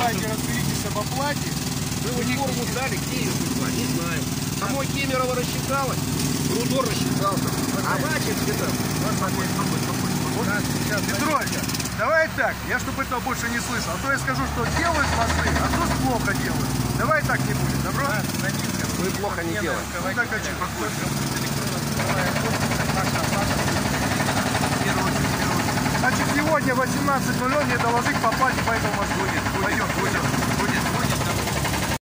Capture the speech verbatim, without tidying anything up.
давайте разберитесь об оплате. Вы вот форму дали, где ее прислать, не знаю. Самой Кемерово рассчиталась, Рудор рассчитался. А Вачинский там. Петрович, давай так, я чтобы этого больше не слышал. А то я скажу, что делают мосты, а то плохо делают. Давай так не будет, добро? Вы плохо не делаете. Ну так а что? Значит, сегодня в восемнадцать ноль ноль мне доложить по плате по этому мосту. Пойдем, пойдем.